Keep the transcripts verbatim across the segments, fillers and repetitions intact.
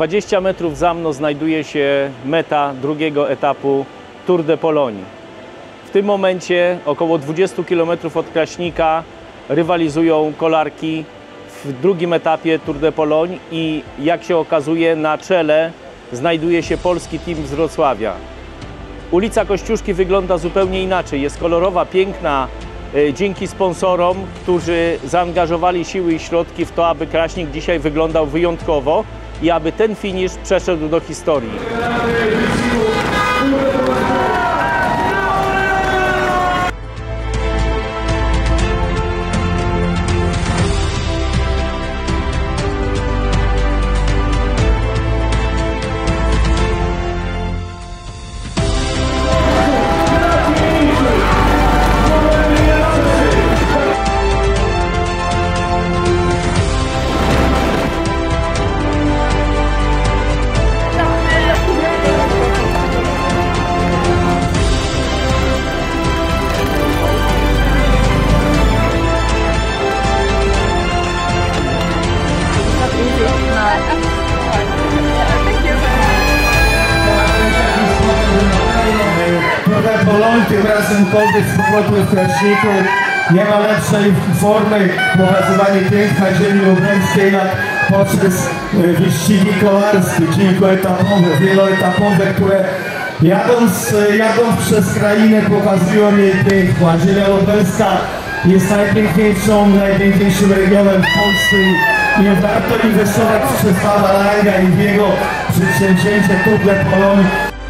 dwadzieścia metrów za mną znajduje się meta drugiego etapu Tour de Pologne. W tym momencie około dwudziestu kilometrów od Kraśnika rywalizują kolarki w drugim etapie Tour de Pologne i jak się okazuje, na czele znajduje się polski team z Wrocławia. Ulica Kościuszki wygląda zupełnie inaczej. Jest kolorowa, piękna, dzięki sponsorom, którzy zaangażowali siły i środki w to, aby Kraśnik dzisiaj wyglądał wyjątkowo i aby ten finisz przeszedł do historii. Pologne, tym razem kobiet z powrotu w Kraśniku. Nie ma lepszej formy pokazywania piękna ziemi lubelskiej jak poprzez wyścigi kolarskie, kilkuetapowe, wieloetapowe, które jadąc, jadąc przez krainę pokazują jej piękno. A ziemia lubelska jest najpiękniejszą, najpiękniejszym regionem w Polsce i nie warto inwestować przez pana Langa i w jego przedsięwzięcie Tour de Pologne.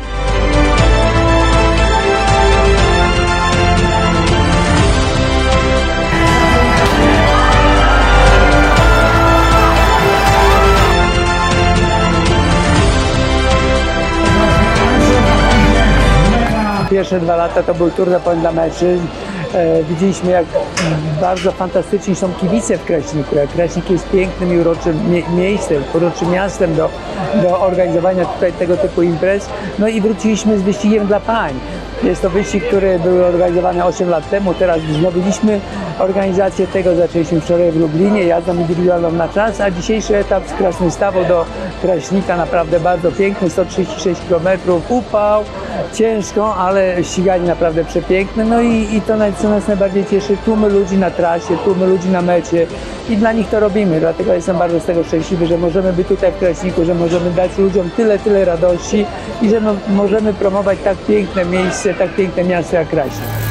Pierwsze dwa lata to był Tour de Pologne dla mężczyzn. E, widzieliśmy, jak bardzo fantastyczni są kibice w Kraśniku. Jak Kraśnik jest pięknym i uroczym mie miejscem, uroczym miastem do, do organizowania tutaj tego typu imprez. No i wróciliśmy z wyścigiem dla pań. Jest to wyścig, który był organizowany osiem lat temu. Teraz wznowiliśmy organizację tego. Zaczęliśmy wczoraj w Lublinie, jazdą indywidualną na czas, a dzisiejszy etap z Krasnostawą do Kraśnika naprawdę bardzo piękny, sto trzydzieści sześć kilometrów. Upał, ciężko, ale ściganie naprawdę przepiękne. No i, i to, co nas najbardziej cieszy, tłumy ludzi na trasie, tłumy ludzi na mecie i dla nich to robimy. Dlatego jestem bardzo z tego szczęśliwy, że możemy być tutaj w Kraśniku, że możemy dać ludziom tyle, tyle radości i że no, możemy promować tak piękne miejsce, tak piękne miasto jak Kraśnik.